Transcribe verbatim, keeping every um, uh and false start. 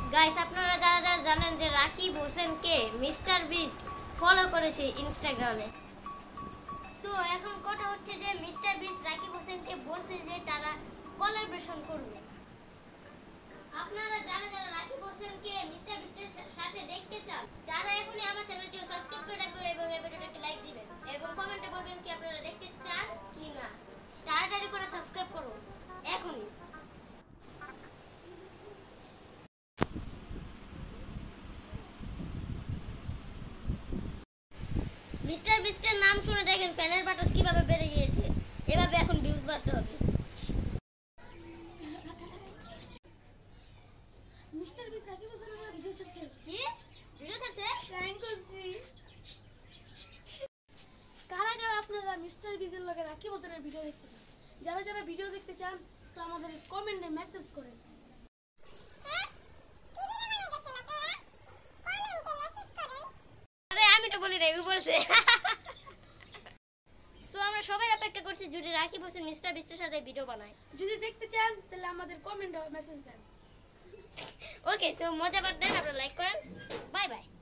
Guys আপনারা যারা যারা জানেন যে রাকিব হোসেনকে মিস্টার বিস্ট ফলো করেছে ইনস্টাগ্রামে, তো এখন কথা হচ্ছে যে মিস্টার বিস্ট রাকিব হোসেনকে বলছে যে তারা কোলাবোরেশন করবে। আপনারা যারা যারা রাকিব হোসেনকে মিস্টার বিস্টের সাথে দেখতে চান তারা এখনই আমার চ্যানেলটি সাবস্ক্রাইব করে রাখবেন এবং এই ভিডিওটিতে লাইক দিবেন এবং কমেন্টে বলবেন কি আপনারা দেখতে চান কি না। তাড়াতাড়ি করে সাবস্ক্রাইব করুন এখনই। মিস্টার বিস্টের নাম শুনে দেখেন ফ্যানের বাতাস কিভাবে বেড়ে গিয়েছে। এভাবে এখন ভিউজ বাড়তে হবে। মিস্টার বিস্ট রাকিব হোসেন আমার ভিডিও ছাড়ছে। কি ভিডিও ছাড়ছে? প্র্যাঙ্ক করছি। কারা কারা আপনারা মিস্টার বিস্টের লগে রাকিব হোসেনের ভিডিও দেখতে চান? যারা যারা ভিডিও দেখতে চান তো আমাদের কমেন্টে মেসেজ করেন। আরে আমি তো বলি নাই, ও বলছে। সো আমরা সবাই অপেক্ষা করছি যদি রাকিব হোসেন মিস্টার বিস্টের সাথে ভিডিও বানায়। যদি দেখতে চান তাহলে আমাদের কমেন্টে মেসেজ দেন। ওকে, সো মজা পাবেন, আপনারা লাইক করেন। Bye by.